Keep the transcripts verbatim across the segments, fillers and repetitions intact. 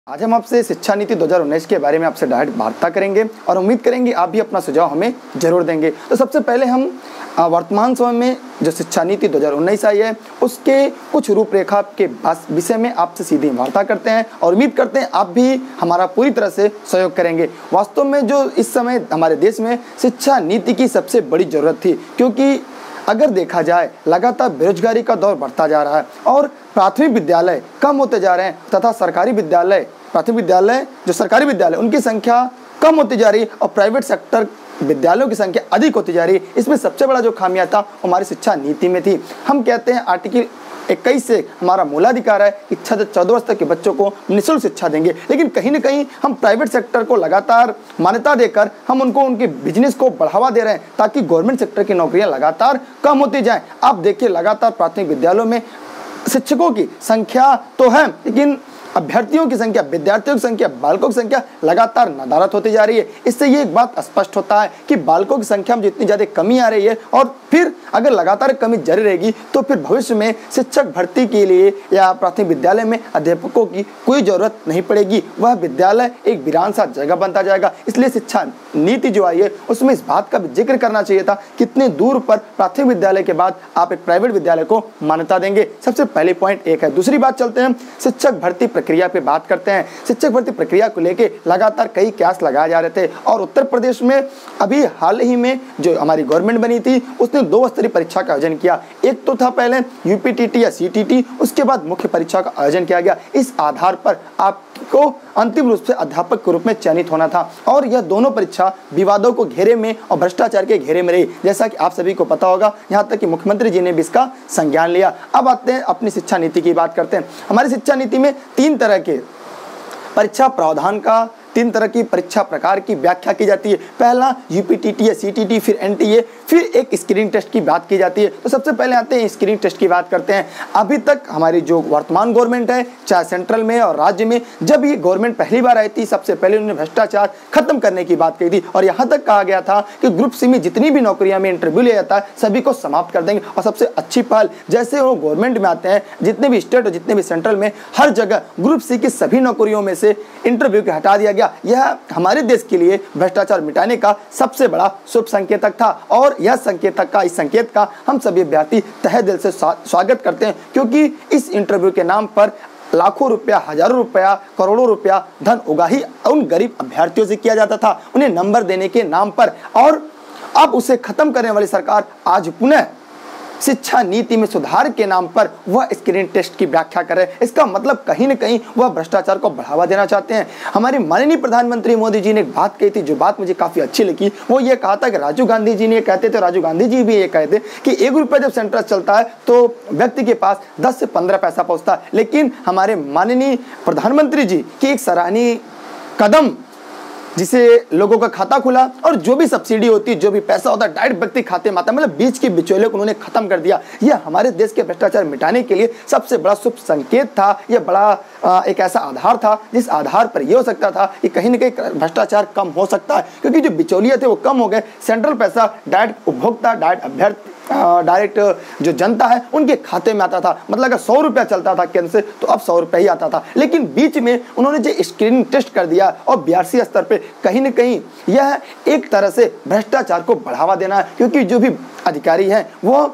आज हम आपसे शिक्षा नीति दो हज़ार उन्नीस के बारे में आपसे डायरेक्ट वार्ता करेंगे और उम्मीद करेंगे आप भी अपना सुझाव हमें जरूर देंगे। तो सबसे पहले हम वर्तमान समय में जो शिक्षा नीति दो हज़ार उन्नीस आई है उसके कुछ रूपरेखा के विषय में आपसे सीधी वार्ता करते हैं और उम्मीद करते हैं आप भी हमारा पूरी तरह से सहयोग करेंगे। वास्तव में जो इस समय हमारे देश में शिक्षा नीति की सबसे बड़ी ज़रूरत थी, क्योंकि अगर देखा जाए लगातार बेरोजगारी का दौर बढ़ता जा रहा है और प्राथमिक विद्यालय कम होते जा रहे हैं तथा सरकारी विद्यालय प्राथमिक विद्यालय जो सरकारी विद्यालय उनकी संख्या कम होती जा रही है और प्राइवेट सेक्टर विद्यालयों की संख्या अधिक होती जा रही है। इसमें सबसे बड़ा जो खामियां था हमारी शिक्षा नीति में थी। हम कहते हैं आर्टिकल इक्कीस से हमारा मूलाधिकार है कि छह से चौदह वर्ष तक के बच्चों को निःशुल्क शिक्षा देंगे, लेकिन कहीं ना कहीं हम प्राइवेट सेक्टर को लगातार मान्यता देकर हम उनको उनके बिजनेस को बढ़ावा दे रहे हैं ताकि गवर्नमेंट सेक्टर की नौकरियां लगातार कम होती जाएं। आप देखिए लगातार प्राथमिक विद्यालयों में शिक्षकों की संख्या तो है, लेकिन अभ्यर्थियों की संख्या, विद्यार्थियों की संख्या, बालकों की संख्या लगातार नदारत होती जा रही है। इससे ये एक बात स्पष्ट होता है कि बालकों की संख्या में जितनी ज़्यादा कमी आ रही है और फिर अगर लगातार कमी जारी रहेगी तो फिर भविष्य में शिक्षक भर्ती के लिए या प्राथमिक विद्यालय में अध्यापकों की कोई ज़रूरत नहीं पड़ेगी। वह विद्यालय एक वीरान सा जगह बनता जाएगा। इसलिए शिक्षा नीति जो आई है उसमें इस बात का जिक्र करना चाहिए था कितने दूर पर प्राथमिक विद्यालय के बाद आप एक प्राइवेट विद्यालय को मान्यता देंगे। सबसे पहले पॉइंट एक है। दूसरी बात चलते हैं शिक्षक भर्ती प्रक्रिया पे बात करते हैं। शिक्षक भर्ती प्रक्रिया को लेके लगातार कई क्यास लगाए जा रहे थे और उत्तर प्रदेश में अभी हाल ही में जो हमारी गवर्नमेंट बनी थी उसने दो स्तरीय परीक्षा का आयोजन किया। एक तो था पहले यूपीटीटी या सीटीटी, उसके बाद मुख्य परीक्षा का आयोजन किया गया। इस आधार पर आपको अंतिम रूप से अध्यापक के रूप में चयनित होना था और यह दोनों परीक्षा विवादों को घेरे में और भ्रष्टाचार के घेरे में रही, जैसा कि आप सभी को पता होगा। यहाँ तक कि मुख्यमंत्री जी ने भी इसका संज्ञान लिया। अब आते हैं अपनी शिक्षा नीति की बात करते हैं। हमारी शिक्षा नीति में तीन तरह के परीक्षा प्रावधान का तीन तरह की परीक्षा प्रकार की व्याख्या की जाती है। पहला यूपीटीटी या सीटीटी, फिर एनटीए, फिर एक स्क्रीनिंग टेस्ट की बात की जाती है। तो सबसे पहले आते हैं स्क्रीनिंग टेस्ट की बात करते हैं। अभी तक हमारी जो वर्तमान गवर्नमेंट है, चाहे सेंट्रल में और राज्य में, जब ये गवर्नमेंट पहली बार आई थी सबसे पहले उन्होंने भ्रष्टाचार खत्म करने की बात कही थी और यहाँ तक कहा गया था कि ग्रुप सी में जितनी भी नौकरियां में इंटरव्यू लिया जाता है सभी को समाप्त कर देंगे। और सबसे अच्छी पहल, जैसे वो गवर्नमेंट में आते हैं जितने भी स्टेट और जितने भी सेंट्रल में, हर जगह ग्रुप सी की सभी नौकरियों में से इंटरव्यू को हटा दिया गया। यह हमारे देश के लिए भ्रष्टाचार मिटाने का सबसे बड़ा शुभ संकेतक था और यह संकेतक का इस संकेत का हम सभी अभ्यर्थी तहे दिल से स्वागत करते हैं, क्योंकि इस इंटरव्यू के नाम पर लाखों रुपया, हजारों रुपया, करोड़ों रुपया धन उगाही उन गरीब अभ्यर्थियों से किया जाता था उन्हें नंबर देने के नाम पर। और अब उसे खत्म करने वाली सरकार आज पुनः शिक्षा नीति में सुधार के नाम पर वह स्क्रीनिंग टेस्ट की व्याख्या कर रहे हैं। इसका मतलब कहीं न कहीं वह भ्रष्टाचार को बढ़ावा देना चाहते हैं। हमारे माननीय प्रधानमंत्री मोदी जी ने एक बात कही थी जो बात मुझे काफी अच्छी लगी। वो ये कहा था कि राजीव गांधी जी ने कहते थे, राजीव गांधी जी भी ये कहते कि एक रुपया जब सेंटर चलता है तो व्यक्ति के पास दस से पंद्रह पैसा पहुंचता है, लेकिन हमारे माननीय प्रधानमंत्री जी की एक सराहनीय कदम जिसे लोगों का खाता खुला और जो भी सब्सिडी होती है, जो भी पैसा होता है डायरेक्ट व्यक्ति खाते में आता है, मतलब बीच के बिचौलियों को उन्होंने खत्म कर दिया। यह हमारे देश के भ्रष्टाचार मिटाने के लिए सबसे बड़ा शुभ संकेत था। यह बड़ा एक ऐसा आधार था जिस आधार पर यह हो सकता था कि कहीं ना कहीं भ्रष्टाचार कम हो सकता है, क्योंकि जो बिचौलिए थे वो कम हो गए। सेंट्रल पैसा डायरेक्ट उपभोक्ता, डायरेक्ट अभ्यर्थी, डायरेक्ट जो जनता है उनके खाते में आता था। मतलब अगर सौ रुपया चलता था केंद्र से तो अब सौ रुपया ही आता था, लेकिन बीच में उन्होंने जो स्क्रीनिंग टेस्ट कर दिया और बीआरसी स्तर पे कहीं न कहीं यह एक तरह से भ्रष्टाचार को बढ़ावा देना है, क्योंकि जो भी अधिकारी हैं वो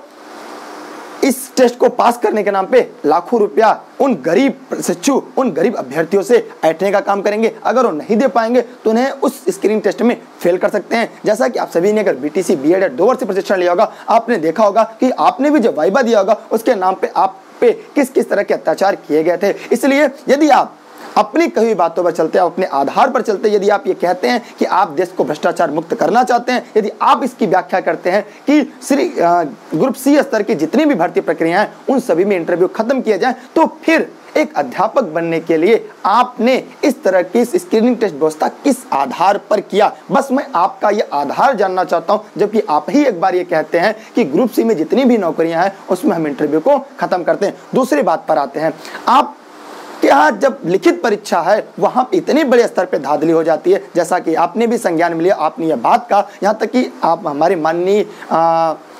इस टेस्ट को पास करने के नाम पे लाखों रुपया उन गरीब शिक्षु, उन गरीब अभ्यर्थियों से ऐंठने का काम करेंगे। अगर वो नहीं दे पाएंगे तो उन्हें उस स्क्रीनिंग टेस्ट में फेल कर सकते हैं। जैसा कि आप सभी ने अगर बीटीसी, बीएड या दो वर्ष प्रशिक्षण लिया होगा, आपने देखा होगा कि आपने भी जब वाइवा दिया होगा उसके नाम पे आप पे किस किस तरह के अत्याचार किए गए थे। इसलिए यदि आप अपनी कही बातों पर चलते हैं, अपने आधार पर चलते हैं, यदि आप ये कहते हैं कि आप देश को भ्रष्टाचार मुक्त करना चाहते हैं, यदि आप इसकी व्याख्या करते हैं कि श्री ग्रुप सी स्तर की जितनी भी भर्ती प्रक्रिया हैं उन सभी में इंटरव्यू खत्म किया जाए, तो फिर एक अध्यापक बनने के लिए आपने इस तरह की स्क्रीनिंग टेस्ट व्यवस्था किस आधार पर किया। बस मैं आपका ये आधार जानना चाहता हूं, जबकि आप ही एक बार ये कहते हैं कि ग्रुप सी में जितनी भी नौकरियां हैं उसमें हम इंटरव्यू को खत्म करते हैं। दूसरी बात पर आते हैं, आप कि हाँ जब लिखित परीक्षा है वहां इतने बड़े स्तर पे धांधली हो जाती है, जैसा कि आपने भी संज्ञान में लिया। आपने यह बात का, यहाँ तक कि आप हमारे माननीय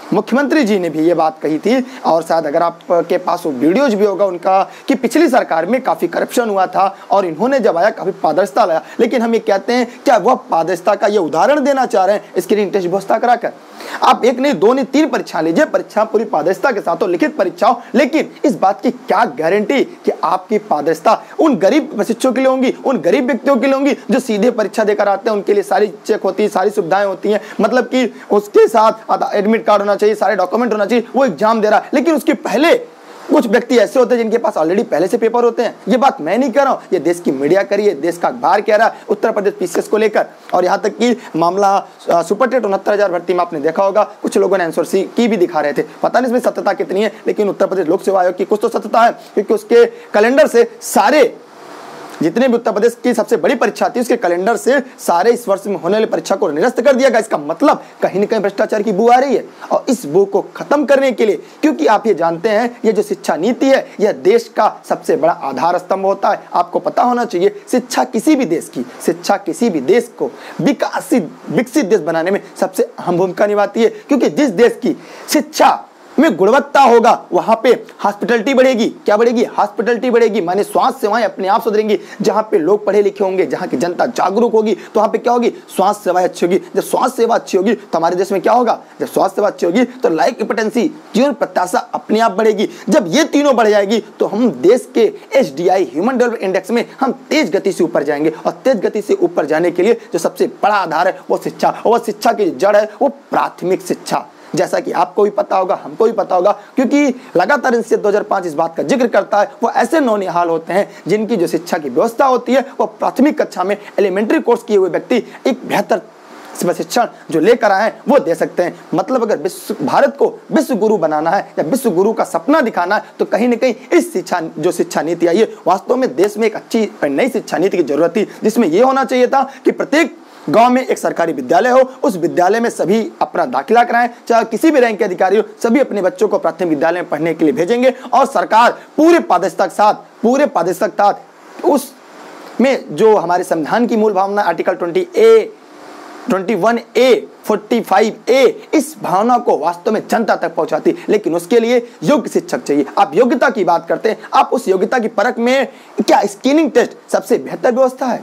मुख्यमंत्री जी ने भी ये बात कही थी, और शायद अगर आपके पास वो वीडियोज भी होगा उनका, कि पिछली सरकार में काफ़ी करप्शन हुआ था और इन्होंने जब आया काफ़ी पारदर्शिता लाया। लेकिन हम ये कहते हैं क्या वह पारदर्शिता का ये उदाहरण देना चाह रहे हैं स्क्रीनिंग टेस्ट व्यवस्था कराकर? आप एक नहीं, दो नहीं, तीन परीक्षा लीजिए, परीक्षा पूरी पारदर्शिता के साथ हो, लिखित परीक्षा हो, लेकिन इस बात की क्या गारंटी कि आपकी पारदर्शिता उन गरीब प्रशिक्षकों के लिए होंगी, उन गरीब व्यक्तियों के लिए होंगी जो सीधे परीक्षा देकर आते हैं, उनके लिए सारी चेक होती है, सारी सुविधाएं होती हैं, मतलब कि उसके साथ एडमिट कार्ड होना चाहिए, सारे डॉक्यूमेंट होना चाहिए, वो एग्जाम दे रहा है। लेकिन उसके पहले कुछ व्यक्ति ऐसे होते हैं जिनके पास ऑलरेडी पहले से पेपर होते हैं। ये बात मैं नहीं कह रहा हूँ, ये देश की मीडिया करी है, देश का अखबार कह रहा है उत्तर प्रदेश पीसीएस को लेकर। और यहाँ तक कि मामला सुपर टेट उनहत्तर हजार भर्ती में आपने देखा होगा, कुछ लोगों ने आंसर सी की भी दिखा रहे थे। पता नहीं इसमें सत्यता कितनी है, लेकिन उत्तर प्रदेश लोक सेवा आयोग की कुछ तो सत्यता है, क्योंकि उसके कैलेंडर से सारे जितने भी उत्तर प्रदेश की सबसे बड़ी परीक्षा थी उसके कैलेंडर से सारे इस वर्ष में होने वाली परीक्षा को निरस्त कर दिया गया। इसका मतलब कहीं न कहीं भ्रष्टाचार की बू आ रही है, और इस बू को खत्म करने के लिए, क्योंकि आप ये जानते हैं ये जो शिक्षा नीति है यह देश का सबसे बड़ा आधार स्तंभ होता है। आपको पता होना चाहिए शिक्षा किसी भी देश की शिक्षा किसी भी देश को विकसित विकसित देश बनाने में सबसे अहम भूमिका निभाती है, क्योंकि जिस देश की शिक्षा में गुणवत्ता होगा वहां पे हॉस्पिटलिटी बढ़ेगी। क्या बढ़ेगी? हॉस्पिटलिटी बढ़ेगी, माने स्वास्थ्य सेवाएं अपने आप सुधरेंगी। जहां पे लोग पढ़े लिखे होंगे, जहां की जनता जागरूक होगी, तो वहां पे क्या होगी? स्वास्थ्य सेवाएं अच्छी होगी। जब स्वास्थ्य सेवा अच्छी होगी तो हमारे देश में क्या होगा? जब स्वास्थ्य सेवा अच्छी होगी तो लाइफ एक्सपेक्टेंसी, जीवन प्रत्याशा अपने आप बढ़ेगी। जब ये तीनों बढ़ जाएगी तो हम देश के H D I human development index में हम तेज गति से ऊपर जाएंगे, और तेज गति से ऊपर जाने के लिए जो सबसे बड़ा आधार है वो शिक्षा, और वह शिक्षा की जड़ है वो प्राथमिक शिक्षा। जैसा कि आपको भी पता होगा, हमको भी पता होगा, क्योंकि लगातार इनसे दो हज़ार पाँच इस बात का जिक्र करता है। वो ऐसे नौनिहाल होते हैं जिनकी जो शिक्षा की व्यवस्था होती है वो प्राथमिक कक्षा में एलिमेंट्री कोर्स किए हुए व्यक्ति एक बेहतर शिक्षण जो लेकर आए वो दे सकते हैं। मतलब अगर विश्व भारत को विश्व गुरु बनाना है या विश्व गुरु का सपना दिखाना है तो कहीं ना कहीं इस शिक्षा जो शिक्षा नीति आई है, वास्तव में देश में एक अच्छी नई शिक्षा नीति की जरूरत थी, जिसमें यह होना चाहिए था कि प्रत्येक गांव में एक सरकारी विद्यालय हो, उस विद्यालय में सभी अपना दाखिला कराएं, चाहे किसी भी रैंक के अधिकारी हो, सभी अपने बच्चों को प्राथमिक विद्यालय में पढ़ने के लिए भेजेंगे, और सरकार पूरे पारदर्शिता के साथ पूरे पारदर्शिता के साथ उस में जो हमारे संविधान की मूल भावना आर्टिकल ट्वेंटी ए इक्कीस ए पैंतालीस ए इस भावना को वास्तव में जनता तक पहुंचाती। लेकिन उसके लिए योग्य शिक्षक चाहिए। आप योग्यता की बात करते हैं, आप उस योग्यता की परख में क्या स्क्रीनिंग टेस्ट सबसे बेहतर व्यवस्था है?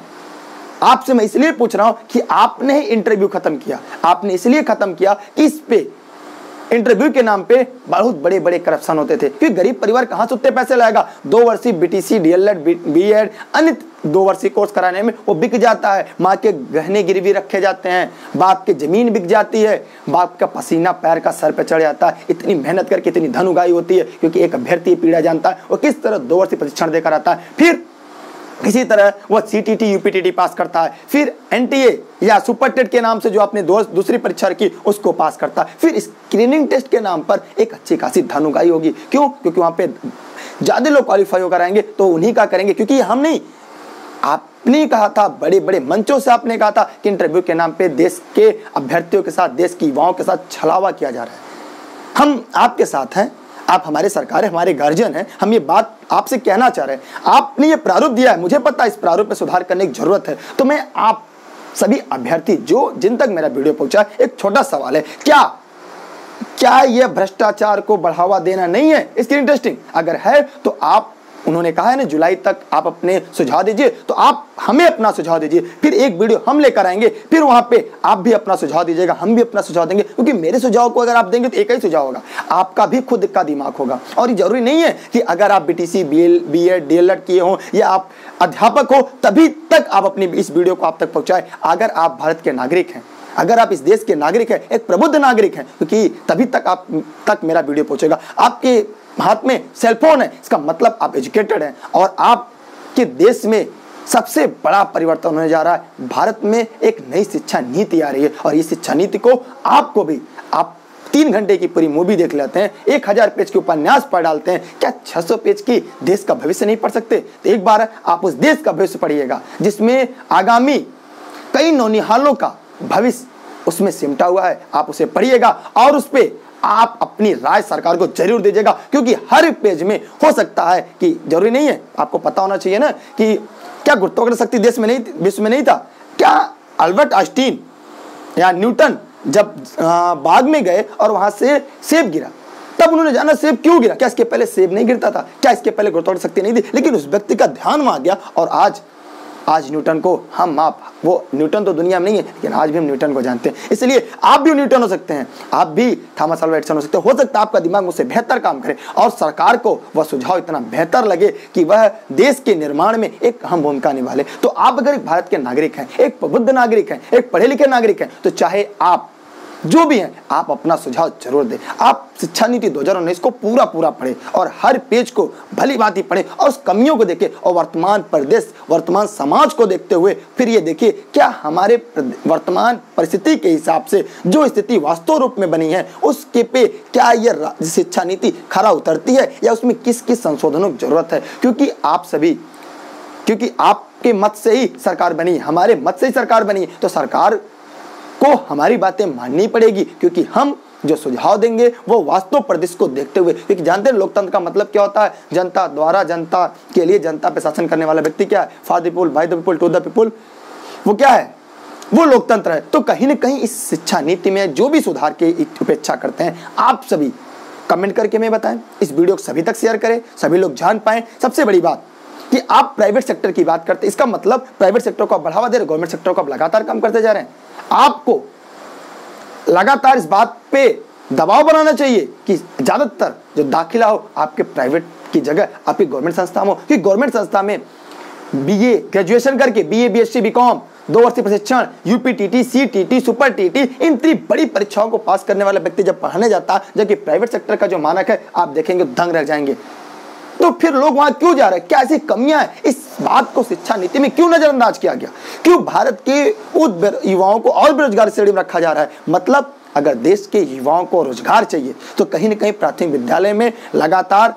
आपसे मैं इसलिए पूछ रहा हूं कि आपने ही इंटरव्यू खत्म किया, आपने इसलिए खत्म किया कि इस पे इंटरव्यू के नाम पे बहुत बड़े बड़े करप्शन होते थे। क्योंकि गरीब परिवार कहां से उतने पैसे लाएगा? दो वर्षीय बीटीसी, डीएलएड, बीएड, अन्य दो वर्षीय कोर्स कराने में वो बिक जाता है। माँ के गहने गिरवी रखे जाते हैं, बाप की जमीन बिक जाती है, बाप का पसीना पैर का सर पे चढ़ जाता है। इतनी मेहनत करके इतनी धन उगाई होती है, क्योंकि एक अभ्यर्थी पीड़ा जानता है वो किस तरह दो वर्षीय प्रशिक्षण देकर आता है, फिर इसी तरह वह सीटीटी यूपीटीटी पास करता है, फिर एनटीए या सुपर टेट के नाम से जो आपने दो दूसरी परीक्षा की उसको पास करता है, फिर स्क्रीनिंग टेस्ट के नाम पर एक अच्छी खासी धन उगाई होगी। क्यों? क्योंकि वहां पे ज्यादा लोग क्वालिफाई होकर आएंगे तो उन्हीं का करेंगे। क्योंकि हम नहीं, आपने कहा था, बड़े बड़े मंचों से आपने कहा था कि इंटरव्यू के नाम पे देश के अभ्यर्थियों के साथ, देश की युवाओं के साथ छलावा किया जा रहा है। हम आपके साथ हैं, आप हमारे सरकार है, हमारे गार्जियन हैं, हम ये बात आपसे कहना चाह रहे हैं। आपने ये प्रारूप दिया है, मुझे पता है इस प्रारूप में सुधार करने की जरूरत है। तो मैं आप सभी अभ्यर्थी जो जिन तक मेरा वीडियो पहुंचा, एक छोटा सवाल है, क्या क्या यह भ्रष्टाचार को बढ़ावा देना नहीं है स्क्रीनिंग टेस्टिंग? अगर है तो आप, उन्होंने कहा है ना जुलाई तक आप अपने सुझाव दीजिए, तो आप हमें अपना सुझाव दीजिए, फिर एक वीडियो हम लेकर आएंगे, फिर वहां पे आप भी अपना सुझाव दीजिएगा, हम भी अपना सुझाव देंगे। क्योंकि मेरे सुझाव को अगर आप देंगे तो एक ही सुझाव होगा, आपका भी खुद का दिमाग होगा। और ये जरूरी नहीं है कि अगर आप बीटीसी, बीएल, बीएड, डीएलएड किए हो या आप अध्यापक हो तभी तक आप अपनी इस वीडियो को आप तक पहुंचाए। अगर आप भारत के नागरिक हैं, अगर आप इस देश के नागरिक हैं, एक प्रबुद्ध नागरिक हैं, क्योंकि तभी तक आप तक मेरा वीडियो पहुंचेगा। आपके हाथ में सेलफोन है, इसका मतलब आप एजुकेटेड हैं, और आपके देश में सबसे बड़ा परिवर्तन होने जा रहा है। भारत में एक नई शिक्षा नीति आ रही है, और इस शिक्षा नीति को आपको भी, आप तीन घंटे की पूरी मूवी देख लेते हैं, एक हजार पेज के उपन्यास पढ़ डालते हैं, क्या छह सौ पेज की देश का भविष्य नहीं पढ़ सकते? तो एक बार आप उस देश का भविष्य पढ़िएगा जिसमें आगामी कई नौनिहालों का भविष्य उसमें सिमटा हुआ है। आप उसे पढ़िएगा और उस पे आप अपनी राय सरकार को जरूर दीजिएगा, क्योंकि हर पेज में हो सकता है कि, जरूरी नहीं है, आपको पता होना चाहिए ना कि क्या गुरुत्वाकर्षण शक्ति देश में नहीं, विश्व में नहीं था? क्या अल्बर्ट आइंस्टीन या न्यूटन जब बाग में गए और वहां से सेब गिरा, तब उन्होंने जाना सेब क्यों गिरा। क्या इसके पहले सेब नहीं गिरता था? क्या इसके पहले गुरुत्वाकर्षण शक्ति नहीं थी? लेकिन उस व्यक्ति का ध्यान वहां गया और आज आज न्यूटन को हम आप, वो न्यूटन तो दुनिया में नहीं है लेकिन आज भी हम न्यूटन को जानते हैं। इसलिए आप भी न्यूटन हो सकते हैं, आप भी थॉमस अल्वा एडिसन हो सकते हैं। हो सकता है आपका दिमाग मुझसे बेहतर काम करे और सरकार को वह सुझाव इतना बेहतर लगे कि वह देश के निर्माण में एक अहम भूमिका निभाले। तो आप अगर एक भारत के नागरिक हैं, एक प्रबुद्ध नागरिक हैं, एक पढ़े लिखे नागरिक हैं, तो चाहे आप जो भी हैं, आप अपना सुझाव जरूर दें। आप शिक्षा नीति दो हज़ार उन्नीस को पूरा पूरा पढ़ें और हर पेज को भली भांति पढ़ें और उस कमियों को देखें और वर्तमान प्रदेश, वर्तमान समाज को देखते हुए फिर ये देखिए क्या हमारे वर्तमान परिस्थिति के हिसाब से जो स्थिति वास्तव रूप में बनी है उसके पे क्या ये शिक्षा नीति खरा उतरती है या उसमें किस किस संशोधनों की जरूरत है। क्योंकि आप सभी, क्योंकि आपके मत से ही सरकार बनी, हमारे मत से ही सरकार बनी, तो सरकार को हमारी बातें माननी पड़ेगी क्योंकि हम जो सुझाव देंगे वो वास्तव प्रदेश को देखते हुए, क्योंकि जानते हैं लोकतंत्र का मतलब क्या होता है, जनता द्वारा, जनता के लिए, जनता पे शासन करने वाला व्यक्ति क्या है, for the people, by the people, to the people, वो क्या है, वो लोकतंत्र है। तो कहीं ना कहीं इस शिक्षा नीति में जो भी सुधार की अपेक्षा करते हैं आप सभी कमेंट करके हमें बताएं, इस वीडियो को सभी तक शेयर करें, सभी लोग जान पाएं। सबसे बड़ी बात कि आप प्राइवेट सेक्टर की बात करते हैं, इसका मतलब प्राइवेट सेक्टर को आप बढ़ावा दे रहे, गवर्नमेंट सेक्टर को आप लगातार कम करते जा रहे हैं। आपको लगातार इस बात पे दबाव बनाना चाहिए कि ज्यादातर जो दाखिला हो आपके प्राइवेट की जगह आपकी गवर्नमेंट संस्था में हो, क्योंकि गवर्नमेंट संस्था में बीए ग्रेजुएशन करके बीए बीएससी बीकॉम दो वर्षीय प्रशिक्षण यूपीटीटी सीटीटी सुपर टीटी इन इतनी बड़ी परीक्षाओं को पास करने वाला व्यक्ति जब पढ़ाने जाता, जबकि प्राइवेट सेक्टर का जो मानक है आप देखेंगे दंग रह जाएंगे। तो फिर लोग वहां क्यों जा रहे हैं? क्या ऐसी कमियां हैं? इस बात को शिक्षा नीति में क्यों नजरअंदाज किया गया? क्यों भारत के उन युवाओं को और बेरोजगार श्रेणी में रखा जा रहा है? मतलब अगर देश के युवाओं को रोजगार चाहिए तो कहीं ना कहीं प्राथमिक विद्यालय में लगातार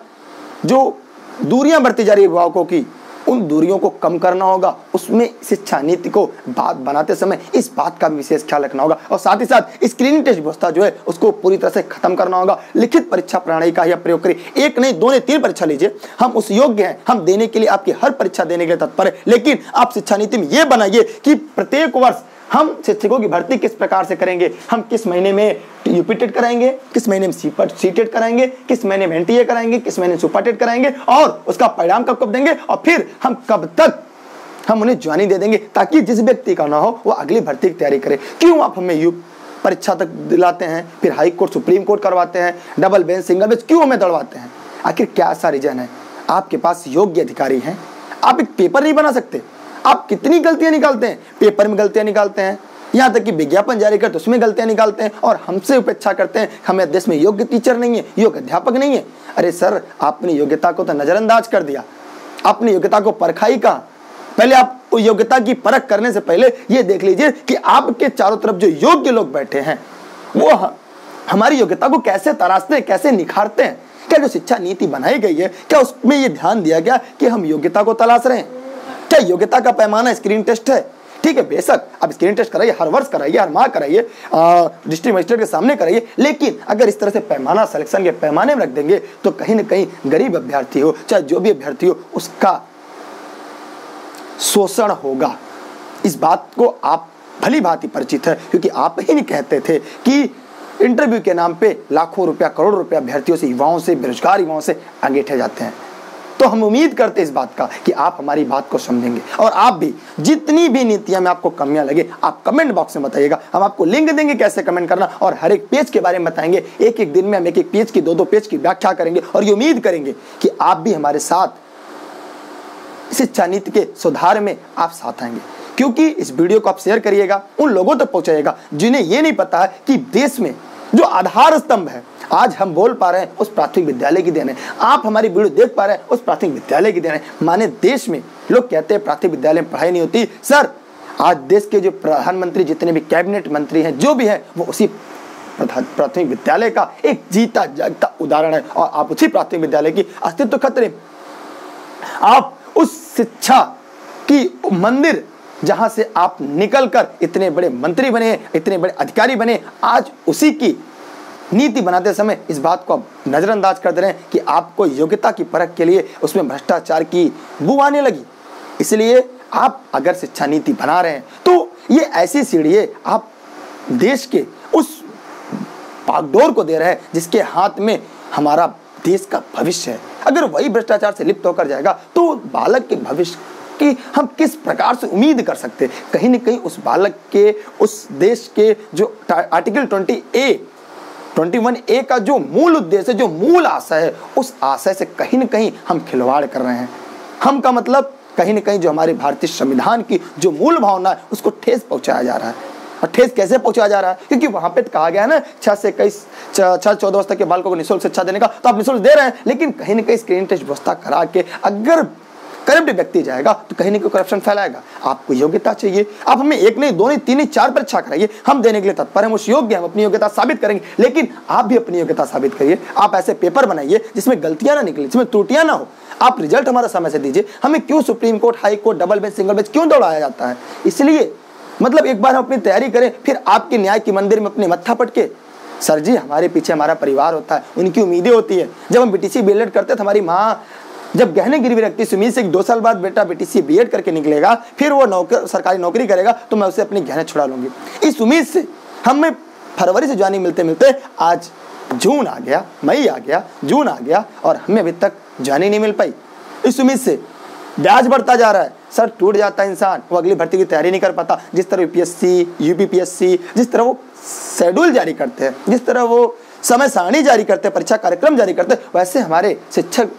जो दूरियां बढ़ती जा रही है युवाओं की, उन दूरियों को कम करना होगा। उसमें शिक्षा नीति को बात बनाते समय इस बात का भी विशेष ख्याल रखना होगा और साथ ही साथ स्क्रीनिंग टेस्ट व्यवस्था जो है उसको पूरी तरह से खत्म करना होगा। लिखित परीक्षा प्रणाली का यह प्रयोग करिए, एक नहीं दो नहीं तीन परीक्षा लीजिए, हम उस योग्य हैं, हम देने के लिए आपकी हर परीक्षा देने के लिए तत्पर है। लेकिन आप शिक्षा नीति में यह बनाइए कि प्रत्येक वर्ष हम शिक्षकों की भर्ती किस प्रकार से करेंगे, हम किस महीने में यूपी टेट कराएंगे, किस महीने में सी टेट कराएंगे, किस महीने में एनटीए कराएंगे, किस महीने में सुपर टेट कराएंगे और उसका परिणाम कब कब देंगे और फिर हम कब तक हम उन्हें ज्वाइनिंग दे देंगे, ताकि जिस व्यक्ति का ना हो वो अगली भर्ती की तैयारी करे। क्यों आप हमें यू परीक्षा तक दिलाते हैं, फिर हाई कोर्ट सुप्रीम कोर्ट करवाते हैं, डबल बेंच सिंगल बेंच क्यों हमें दौड़वाते हैं? आखिर क्या ऐसा रीजन है? आपके पास योग्य अधिकारी हैं, आप एक पेपर नहीं बना सकते। आप कितनी गलतियां निकालते हैं, पेपर में गलतियां निकालते हैं, यहाँ तक कि विज्ञापन जारी करते उसमें गलतियां निकालते हैं और हमसे उपेक्षा करते हैं। हमें देश में योग्य टीचर नहीं है, योग्य अध्यापक नहीं है। अरे सर, आपने योग्यता को तो नजरअंदाज कर दिया, आपने योग्यता को परखा ही कहा। पहले आप योग्यता की परख करने से पहले ये देख लीजिए कि आपके चारों तरफ जो योग्य लोग बैठे हैं वो हमारी योग्यता को कैसे तराशते हैं, कैसे निखारते हैं। क्या जो शिक्षा नीति बनाई गई है क्या उसमें ये ध्यान दिया गया कि हम योग्यता को तलाश रहे हैं? क्या योग्यता का पैमाना स्क्रीन टेस्ट है? ठीक है, बेशक अब स्क्रीन टेस्ट कराइए, हर वर्ष कराइए, हर माह कराइए, डिस्ट्रिक्ट मजिस्ट्रेट के सामने कराइए, लेकिन अगर इस तरह से पैमाना सिलेक्शन के पैमाने में रख देंगे तो कहीं ना कहीं गरीब अभ्यर्थी हो चाहे जो भी अभ्यर्थी हो उसका शोषण होगा। इस बात को आप भली भांति परिचित है, क्योंकि आप ही नहीं कहते थे कि इंटरव्यू के नाम पे लाखों रुपया करोड़ रुपया अभ्यर्थियों से, युवाओं से, बेरोजगार युवाओं से अंगीठे जाते हैं। तो हम उम्मीद करते हैं इस बात का कि आप हमारी बात को समझेंगे और आप भी जितनी भी नीतियां में आपको कमियां लगे आप कमेंट बॉक्स में बताइएगा। हम आपको लिंक देंगे कैसे कमेंट करना और हर एक पेज के बारे में बताएंगे। एक एक दिन में हम एक एक पेज की, दो दो पेज की व्याख्या करेंगे और ये उम्मीद करेंगे कि आप भी हमारे साथ शिक्षा नीति के सुधार में आप साथ आएंगे, क्योंकि इस वीडियो को आप शेयर करिएगा, उन लोगों तक पहुंचाइएगा जिन्हें ये नहीं पता है कि देश में जो आधार स्तंभ है, आज हम बोल पा रहे हैं उस प्राथमिक विद्यालय की देन है। आप हमारी वीडियो देख पा रहे हैं उस प्राथमिक विद्यालय की देन है। माने देश में लोग कहते हैं प्राथमिक विद्यालय में पढ़ाई नहीं होती। सर, आज देश के जो प्रधानमंत्री, जितने भी कैबिनेट मंत्री हैं, जो भी है, वो उसी प्राथमिक विद्यालय का एक जीता जागता उदाहरण है और आप उसी प्राथमिक विद्यालय की अस्तित्व खतरे। आप उस शिक्षा की मंदिर जहां से आप निकलकर इतने बड़े मंत्री बने, इतने बड़े अधिकारी बने, आज उसी की नीति बनाते समय इस बात को आप नजरअंदाज कर दे रहे हैं कि आपको योग्यता की परख के लिए उसमें भ्रष्टाचार की बू आने लगी। इसलिए आप अगर शिक्षा नीति बना रहे हैं तो ये ऐसी सीढ़ी है, आप देश के उस बागडोर को दे रहे हैं जिसके हाथ में हमारा देश का भविष्य है। अगर वही भ्रष्टाचार से लिप्त होकर जाएगा तो बालक के भविष्य की हम किस प्रकार से उम्मीद कर सकते हैं। कहीं न कहीं उस बालक के, उस देश के जो article twenty A twenty one A का जो मूल उद्देश्य, जो मूल आशय है, उस आशय से कहीं न कहीं हम खिलवाड़ कर रहे हैं। हम का मतलब कहीं न कहीं जो हमारे भारतीय संविधान की जो मूल भावना है उसको ठेस पहुंचाया जा रहा है। और ठेस कैसे पहुंचाया जा रहा है? क्योंकि वहां पे कहा गया है ना छह से इक्कीस छह चौदह वर्ष तक के बालकों को निःशुल्क शिक्षा देने का, तो आप निःशुल्क दे रहे हैं, लेकिन कहीं न कहीं स्क्रीन टेस्ट व्यवस्था करा के अगर करप्ट व्यक्ति जाएगा तो कहीं न कहीं करप्शन फैलाएगा। आपको योग्यता चाहिए, आप हमें एक नहीं, दो नहीं, तीन नहीं, चार परीक्षा कराइए, हम देने के लिए तत्पर हैं, हम उस योग्य, हम अपनी योग्यता साबित करेंगे। लेकिन आप भी अपनी योग्यता साबित करिए। आप ऐसे पेपर बनाइए जिसमें गलतियां ना निकले, जिसमें त्रुटियां ना हो। आप रिजल्ट हमारा समय से दीजिए। हमें क्यों Supreme Court, High Court, double bench, single bench क्यों दौड़ाया जाता है? इसलिए मतलब एक बार हम अपनी तैयारी करें, फिर आपके न्याय के मंदिर में अपने मत्था पटके। सर जी, हमारे पीछे हमारा परिवार होता है, उनकी उम्मीदें होती है। जब हम बीटीसी बीएड करते थे, हमारी माँ जब गहने गिरवी रखती, उम्मीद से दो साल बाद बेटा बीटीसी बीएड करके निकलेगा, फिर वो नौकर सरकारी नौकरी करेगा तो मैं उसे अपने गहने छुड़ा लूंगी। इस उम्मीद से हमें फरवरी से जानी मिलते मिलते आज जून आ गया, मई आ गया, जून आ गया और हमें अभी तक जानी नहीं मिल पाई। इस उम्मीद से ब्याज बढ़ता जा रहा है। सर, टूट जाता है इंसान, वो अगली भर्ती की तैयारी नहीं कर पाता। जिस तरह यूपीएससी, यूपीपीएससी जिस तरह वो शेड्यूल जारी करते हैं, जिस तरह वो समय सारणी जारी करते हैं, परीक्षा कार्यक्रम जारी करते हैं, वैसे हमारे शिक्षक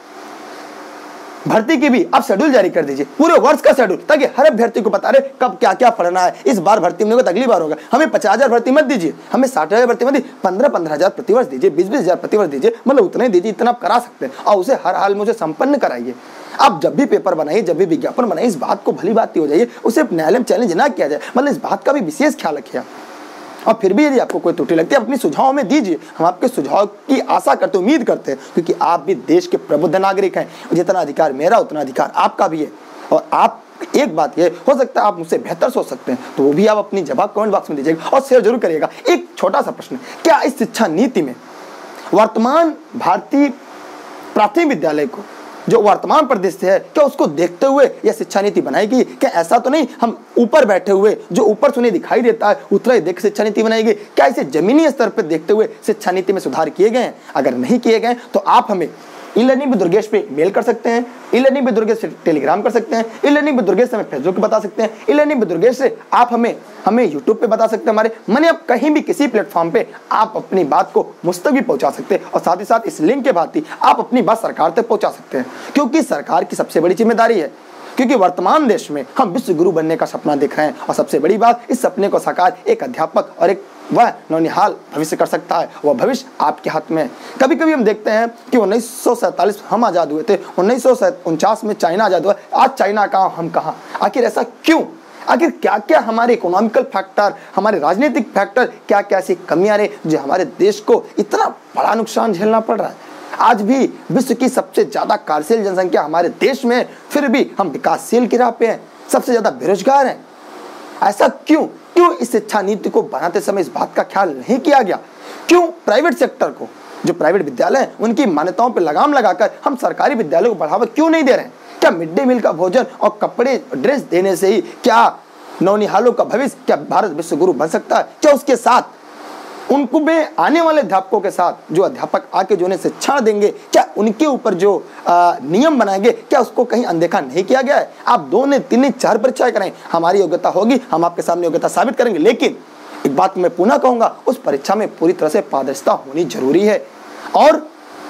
भर्ती की भी आप शेड्यूल जारी कर दीजिए, पूरे वर्ष का शेड्यूल, ताकि हर अभ्यर्थी को बता रहे कब क्या क्या पढ़ना है। इस बार भर्ती में अगली बार होगा। हमें पचास हजार भर्ती मत दीजिए, हमें साठ हजार भर्ती मत दीजिए, पंद्रह पंद्रह हजार प्रतिवर्ष दीजिए, बीस बीस हजार प्रतिवर्ष दीजिए, मतलब उतने दीजिए इतना आप करा सकते हैं, और उसे हर हाल में उसे संपन्न कराइए। आप जब भी पेपर बनाइए, जब भी विज्ञापन बनाइए, इस बात को भली बात हो जाइए, उसे न्यायालय में चैलेंज ना किया जाए, मतलब इस बात का भी विशेष ख्याल रखिए। और फिर भी यदि आपको कोई त्रुटि लगती है, अपनी सुझाव में दीजिए। हम आपके सुझाव की आशा करते, उम्मीद करते हैं, क्योंकि आप भी देश के प्रबुद्ध नागरिक हैं। जितना अधिकार मेरा उतना अधिकार आपका भी है। और आप एक बात ये हो सकता है आप मुझसे बेहतर सोच सकते हैं, तो वो भी आप अपनी जवाब कमेंट बॉक्स में दीजिएगा और शेयर जरूर करिएगा। एक छोटा सा प्रश्न, क्या इस शिक्षा नीति में वर्तमान भारतीय प्राथमिक विद्यालय को जो वर्तमान परिदृश्य है, क्या उसको देखते हुए यह शिक्षा नीति बनाएगी? क्या ऐसा तो नहीं हम ऊपर बैठे हुए जो ऊपर सुने दिखाई देता है उतना ही देख शिक्षा नीति बनाएगी? क्या इसे जमीनी स्तर पर देखते हुए शिक्षा नीति में सुधार किए गए हैं? अगर नहीं किए गए तो आप हमें ई लर्निंग विद दुर्गेश पे मेल कर सकते हैं, ई लर्निंग विद दुर्गेश से टेलीग्राम कर सकते हैं, ई लर्निंग विद दुर्गेश से हमें फेसबुक पे बता सकते हैं, ई लर्निंग विद दुर्गेश से आप हमें हमें यूट्यूब पे बता सकते हैं। हमारे माने आप कहीं भी किसी प्लेटफॉर्म पे आप अपनी बात को मुझ तक भी पहुंचा सकते हैं, और साथ ही साथ इस लिंक के भांति आप अपनी बात सरकार तक पहुंचा सकते हैं, क्योंकि सरकार की सबसे बड़ी जिम्मेदारी है। क्योंकि वर्तमान देश में हम विश्व गुरु बनने का सपना देख रहे हैं, और सबसे बड़ी बात, इस सपने को साकार एक अध्यापक और एक वह नौनिहाल भविष्य कर सकता है। वह भविष्य आपके हाथ में है। कभी कभी हम देखते हैं कि उन्नीस सौ सैंतालीस हम आज़ाद हुए थे, उन्नीस सौ उनचास में चाइना आज़ाद हुआ, आज चाइना कहाँ, हम कहाँ? आखिर ऐसा क्यों? आखिर क्या क्या हमारे इकोनॉमिकल फैक्टर, हमारे राजनीतिक फैक्टर, क्या क्या ऐसी कमियां रही जो हमारे देश को इतना बड़ा नुकसान झेलना पड़ रहा है? आज भी विश्व की सबसे ज्यादा कार्यशील जनसंख्या हमारे देश में, फिर भी हम विकासशील की राह पे हैं, सबसे ज्यादा बेरोजगार हैं। ऐसा क्यों? क्यों इस शिक्षा नीति को बनाते समय इस बात का ख्याल नहीं किया गया? क्यों प्राइवेट सेक्टर को, जो प्राइवेट विद्यालय हैं, उनकी मान्यताओं पर लगाम लगाकर हम सरकारी विद्यालयों को बढ़ावा क्यों नहीं दे रहे हैं? क्या मिड डे मील का भोजन और कपड़े ड्रेस देने से ही क्या नौनिहालों का भविष्य, क्या भारत विश्व गुरु बन सकता है? क्या उसके साथ उनको में आने वाले अध्यापकों के साथ जो अध्यापक आके जो उन्हें शिक्षा देंगे, क्या उनके ऊपर जो आ, नियम बनाएंगे, क्या उसको कहीं अनदेखा नहीं किया गया है? आप दो ने तीन ने चार परीक्षाएं करें, हमारी योग्यता होगी, हम आपके सामने योग्यता साबित करेंगे। लेकिन एक बात मैं पुनः कहूंगा, उस परीक्षा में पूरी तरह से पारदर्शिता होनी जरूरी है। और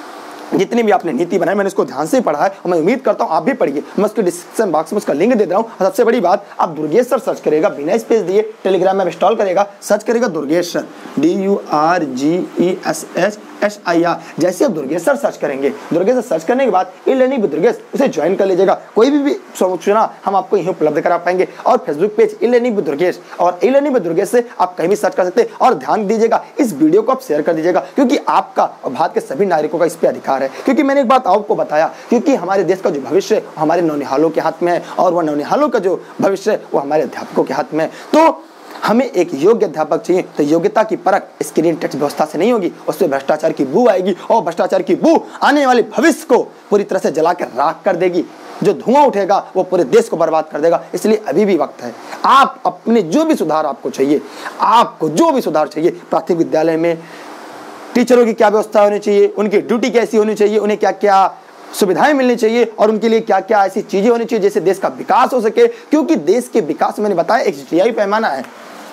जितनी भी आपने नीति बनाई, मैंने इसको ध्यान से पढ़ा है और मैं उम्मीद करता हूं आप भी पढ़िए। मैं उसके डिस्क्रिप्शन बॉक्स में उसका लिंक दे रहा हूं। और सबसे बड़ी बात, आप दुर्गेश सर सर्च करेगा, बिना स्पेस दिए, टेलीग्राम में इंस्टॉल करेगा, सर्च करेगा Durgesh sir, D U R G E S S S I R. जैसे आप दुर्गेश सर सर्च करेंगे, दुर्गेश सर सर्च करने के बाद ई लर्निंग विद दुर्गेश उसे ज्वाइन कर लीजिएगा। कोई भी, भी सूचना हम आपको यहीं उपलब्ध करा पाएंगे। और Facebook page E learning with Durgesh, और ई लर्निंग विद दुर्गेश से आप कहीं भी सर्च कर सकते हैं। और ध्यान दीजिएगा, इस वीडियो को आप शेयर कर दीजिएगा, क्योंकि आपका और भारत के सभी नागरिकों का इस पर अधिकार है। क्योंकि मैंने एक बात आपको बताया, क्योंकि हमारे देश का जो भविष्य हमारे नौनिहालों के हाथ में है, और वह नौनिहालों का जो भविष्य वो हमारे अध्यापकों के हाथ में है। तो हमें एक योग्य अध्यापक चाहिए, तो योग्यता की परख स्क्रीन टच व्यवस्था से नहीं होगी, उससे भ्रष्टाचार की बू आएगी और भ्रष्टाचार की बू आने वाले भविष्य को पूरी तरह से जला कर राख कर देगी। जो धुआं उठेगा वो पूरे देश को बर्बाद कर देगा। इसलिए अभी भी वक्त है, आप अपने जो भी सुधार आपको चाहिए, आपको जो भी सुधार चाहिए, प्राथमिक विद्यालय में टीचरों की क्या व्यवस्था होनी चाहिए, उनकी ड्यूटी कैसी होनी चाहिए, उन्हें क्या क्या सुविधाएं मिलनी चाहिए और उनके लिए क्या क्या ऐसी चीजें होनी चाहिए जिससे देश का विकास हो सके। क्योंकि देश के विकास, मैंने बताया, एच डी आई पैमाना है।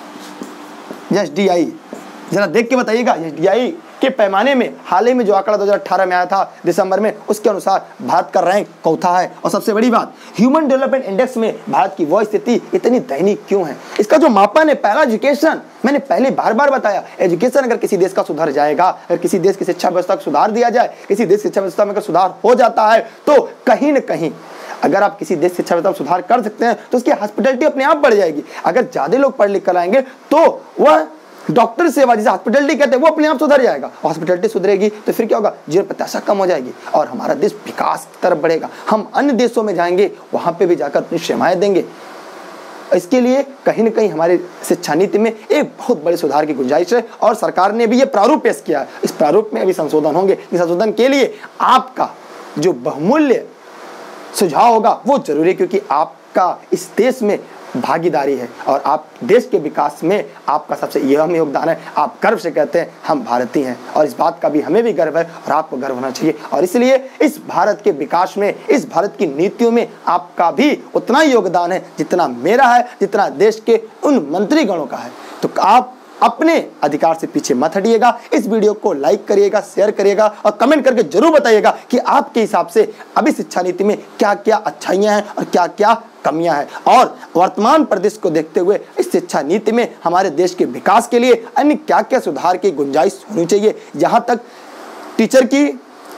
एच डी आई जरा देख के बताइएगा, एच डी आई के पैमाने में हाल ही में जो आंकड़ा दो हज़ार अठारह में आया था दिसंबर में, उसके अनुसार भारत का रैंक चौथा है। और सबसे बड़ी बात, ह्यूमन डेवलपमेंट इंडेक्स में भारत की वो स्थिति इतनी दयनीय क्यों है? इसका जो मापन है, पहला एजुकेशन, मैंने पहले बार बार बताया, एजुकेशन अगर किसी देश का सुधर जाएगा, अगर किसी देश की शिक्षा व्यवस्था को सुधार दिया जाए, किसी देश की शिक्षा व्यवस्था में अगर सुधार हो जाता है, तो कहीं न कहीं अगर आप किसी देश की शिक्षा व्यवस्था में सुधार कर सकते हैं तो उसकी हॉस्पिटलिटी अपने आप बढ़ जाएगी। अगर ज्यादा लोग पढ़ लिख कर आएंगे तो वह डॉक्टर सेवा, जिसे हॉस्पिटलिटी कहते हैं, वो अपने आप सुधर जाएगा। हॉस्पिटलिटी सुधरेगी तो फिर क्या होगा? जीवन प्रत्याशा कम हो जाएगी और हमारा देश विकास की तरफ बढ़ेगा। हम अन्य देशों में जाएंगे, वहां पे भी जाकर अपनी सेवाएं देंगे। इसके लिए कहीं ना कहीं हमारी शिक्षा नीति में एक बहुत बड़े सुधार की गुंजाइश है और सरकार ने भी ये प्रारूप पेश किया है। इस प्रारूप में अभी संशोधन होंगे। इस संशोधन के लिए आपका जो बहुमूल्य सुझाव होगा वो जरूरी है, क्योंकि आपका इस देश में भागीदारी है और आप देश के विकास में आपका सबसे अहम योगदान है। आप गर्व से कहते हैं हम भारतीय हैं और इस बात का भी हमें भी गर्व है और आपको गर्व होना चाहिए। और इसलिए इस भारत के विकास में, इस भारत की नीतियों में आपका भी उतना ही योगदान है जितना मेरा है, जितना देश के उन मंत्रीगणों का है। तो आप अपने अधिकार से पीछे मत हटिएगा। इस वीडियो को लाइक करिएगा, शेयर करिएगा और कमेंट करके जरूर बताइएगा कि आपके हिसाब से अभी शिक्षा नीति में क्या क्या अच्छाइयां हैं और क्या क्या कमियां हैं। और वर्तमान परिदृश्य को देखते हुए इस शिक्षा नीति में हमारे देश के विकास के लिए अन्य क्या क्या सुधार की गुंजाइश होनी चाहिए। जहां तक टीचर की,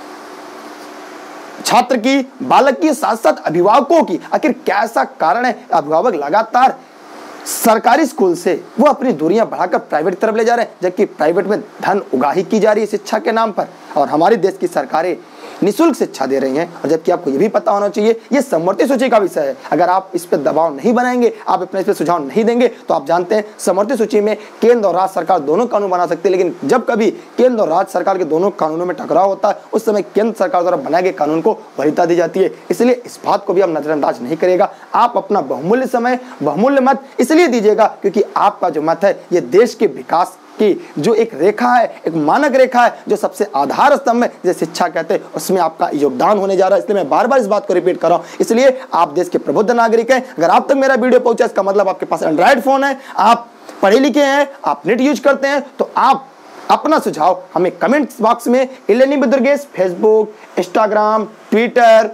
छात्र की, बालक की, साथ साथ अभिभावकों की, आखिर क्या ऐसा कारण है अभिभावक लगातार सरकारी स्कूल से वो अपनी दूरियां बढ़ाकर प्राइवेट की तरफ ले जा रहे हैं, जबकि प्राइवेट में धन उगाही की जा रही है शिक्षा के नाम पर और हमारे देश की सरकारें निःशुल्क शिक्षा दे रही हैं। और जबकि आपको ये भी पता होना चाहिए ये समवर्ती सूची का विषय है। अगर आप इस पर दबाव नहीं बनाएंगे, आप अपने इस पर सुझाव नहीं देंगे, तो आप जानते हैं समवर्ती सूची में केंद्र और राज्य सरकार दोनों कानून बना सकते हैं, लेकिन जब कभी केंद्र और राज्य सरकार के दोनों कानूनों में टकराव होता है उस समय केंद्र सरकार द्वारा बनाए गए कानून को वरीयता दी जाती है। इसलिए इस बात को भी आप नजरअंदाज नहीं करेगा। आप अपना बहुमूल्य समय, बहुमूल्य मत इसलिए दीजिएगा क्योंकि आपका जो मत है ये देश के विकास कि जो एक रेखा है, एक मानक रेखा है, जो सबसे आधार स्तंभ है जिसे शिक्षा कहते हैं, उसमें आपका योगदान होने जा रहा है। इसलिए मैं बार बार इस बात को रिपीट कर रहा हूं। इसलिए आप देश के प्रबुद्ध नागरिक हैं। अगर आप तक मेरा वीडियो पहुंचा इसका मतलब आपके पास एंड्रॉइड फोन है, आप पढ़े लिखे हैं, आप नेट यूज करते हैं, तो आप अपना सुझाव हमें कमेंट बॉक्स में इलेनी दुर्गेश, फेसबुक, इंस्टाग्राम, ट्विटर,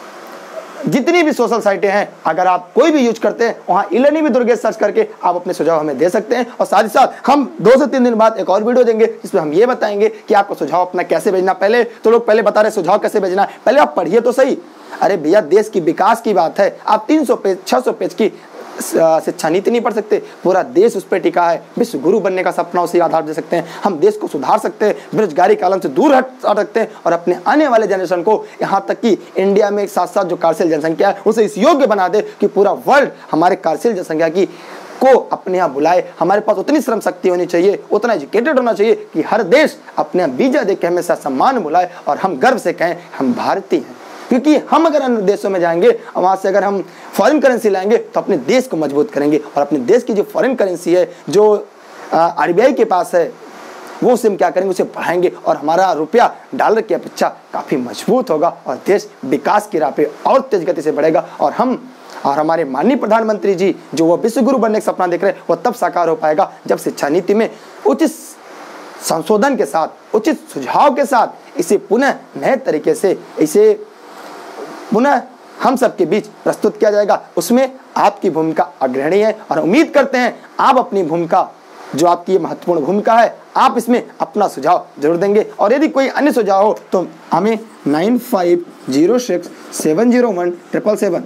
जितनी भी सोशल साइटें हैं, अगर आप कोई भी यूज करते हैं वहां इलेनी में दुर्गेश सर्च करके आप अपने सुझाव हमें दे सकते हैं। और साथ ही साथ हम दो से तीन दिन बाद एक और वीडियो देंगे जिसमें हम ये बताएंगे कि आपको सुझाव अपना कैसे भेजना। पहले तो लोग पहले बता रहे सुझाव कैसे भेजना है, पहले आप पढ़िए तो सही। अरे भैया, देश की विकास की बात है, आप तीन सौ पेज छह सौ पेज की शिक्षा नीति नहीं पढ़ सकते। पूरा देश उस पर टिका है। विश्व गुरु बनने का सपना उसी आधार दे सकते हैं। हम देश को सुधार सकते हैं, बेरोजगारी के आलम से दूर हट सकते हैं और अपने आने वाले जनरेशन को, यहाँ तक कि इंडिया में एक साथ साथ जो कार्यशील जनसंख्या है उसे इस योग्य बना दे कि पूरा वर्ल्ड हमारे कार्यशील जनसंख्या की को अपने यहाँ बुलाए। हमारे पास उतनी श्रम शक्ति होनी चाहिए, उतना एजुकेटेड होना चाहिए कि हर देश अपने यहाँ वीजा दे के हमेशा सम्मान बुलाए और हम गर्व से कहें हम भारतीय हैं। क्योंकि हम अगर अन्य देशों में जाएंगे और वहाँ से अगर हम फॉरेन करेंसी लाएंगे तो अपने देश को मजबूत करेंगे और अपने देश की जो फॉरेन करेंसी है, जो आर बी आई के पास है, वो उसे हम क्या करेंगे, उसे बढ़ाएंगे और हमारा रुपया डॉलर की अपेक्षा काफ़ी मजबूत होगा और देश विकास की राह पे और तेज गति से बढ़ेगा। और हम और हमारे माननीय प्रधानमंत्री जी जो वो विश्व गुरु बनने का सपना देख रहे हैं वो तब साकार हो पाएगा जब शिक्षा नीति में उचित संशोधन के साथ, उचित सुझाव के साथ इसे पुनः नए तरीके से इसे पुनः हम सबके बीच प्रस्तुत किया जाएगा। उसमें आपकी भूमिका अग्रणी है और उम्मीद करते हैं आप अपनी भूमिका, जो आपकी ये महत्वपूर्ण भूमिका है, आप इसमें अपना सुझाव जरूर देंगे। और यदि कोई अन्य सुझाव हो तो हमें nine five zero six seven zero one triple seven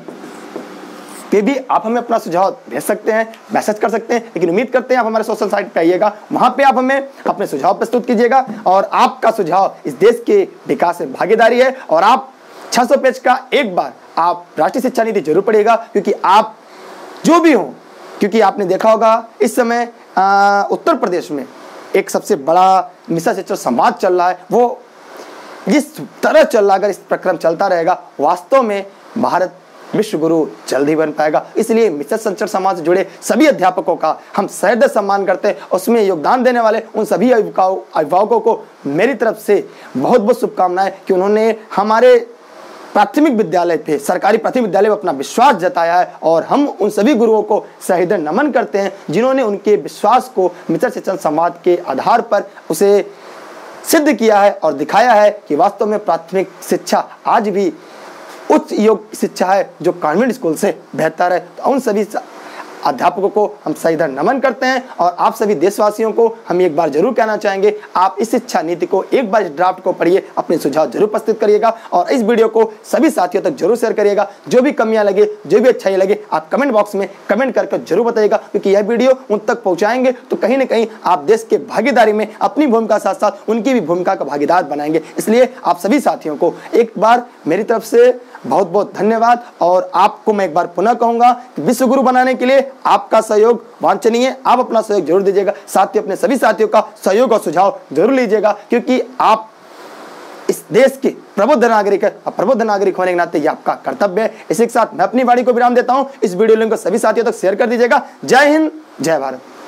पे भी आप हमें अपना सुझाव भेज सकते हैं, मैसेज कर सकते हैं। लेकिन उम्मीद करते हैं आप हमारे सोशल साइट पे आइएगा, वहां पे आप हमें अपने सुझाव प्रस्तुत कीजिएगा और आपका सुझाव इस देश के विकास में भागीदारी है। और आप छह सौ पेज का एक बार आप राष्ट्रीय शिक्षा नीति जरूर पढ़िएगा, क्योंकि आप जो भी हो क्योंकि आपने देखा होगा इस समय आ, उत्तर प्रदेश में एक सबसे बड़ा मिशन शिक्षा समाज चल रहा है। वो जिस तरह चल रहा है, अगर इस प्रक्रम चलता रहेगा, वास्तव में भारत विश्व गुरु जल्द ही बन पाएगा। इसलिए मिशन संचर समाज से जुड़े सभी अध्यापकों का हम सहृदय सम्मान करते हैं। उसमें योगदान देने वाले उन सभी अभिभावकों को मेरी तरफ से बहुत बहुत शुभकामनाएं कि उन्होंने हमारे प्राथमिक विद्यालय पे, सरकारी प्राथमिक विद्यालय में अपना विश्वास जताया है। और हम उन सभी गुरुओं को सहृदय नमन करते हैं जिन्होंने उनके विश्वास को मिशन शिक्षण समाज के आधार पर उसे सिद्ध किया है और दिखाया है कि वास्तव में प्राथमिक शिक्षा आज भी उच्च योग शिक्षा है जो कॉन्वेंट स्कूल से बेहतर है। तो उन सभी अध्यापकों को हम सहृदय नमन करते हैं। और आप सभी देशवासियों को हम एक बार जरूर कहना चाहेंगे, आप इस शिक्षा नीति को एक बार इस ड्राफ्ट को पढ़िए, अपने सुझाव जरूर प्रस्तुत करिएगा और इस वीडियो को सभी साथियों तक जरूर शेयर करिएगा। जो भी कमियां लगे, जो भी अच्छाई लगे, आप कमेंट बॉक्स में कमेंट करके जरूर बताइएगा, क्योंकि यह वीडियो उन तक पहुंचाएंगे तो कहीं ना कहीं आप देश के भागीदारी में अपनी भूमिका साथ साथ उनकी भी भूमिका का भागीदार बनाएंगे। इसलिए आप सभी साथियों को एक बार मेरी तरफ से बहुत बहुत धन्यवाद। और आपको मैं एक बार पुनः कहूंगा कि विश्व गुरु बनाने के लिए आपका सहयोग वांछनीय, आप अपना सहयोग जरूर दीजिएगा। साथ ही अपने सभी साथियों का सहयोग और सुझाव जरूर लीजिएगा, क्योंकि आप इस देश के प्रबुद्ध नागरिक है और प्रबुद्ध नागरिक होने के नाते ये आपका कर्तव्य है। इसी के साथ मैं अपनी वाणी को विराम देता हूं। इस वीडियो लिंक को सभी साथियों तक शेयर कर दीजिएगा। जय हिंद, जय भारत।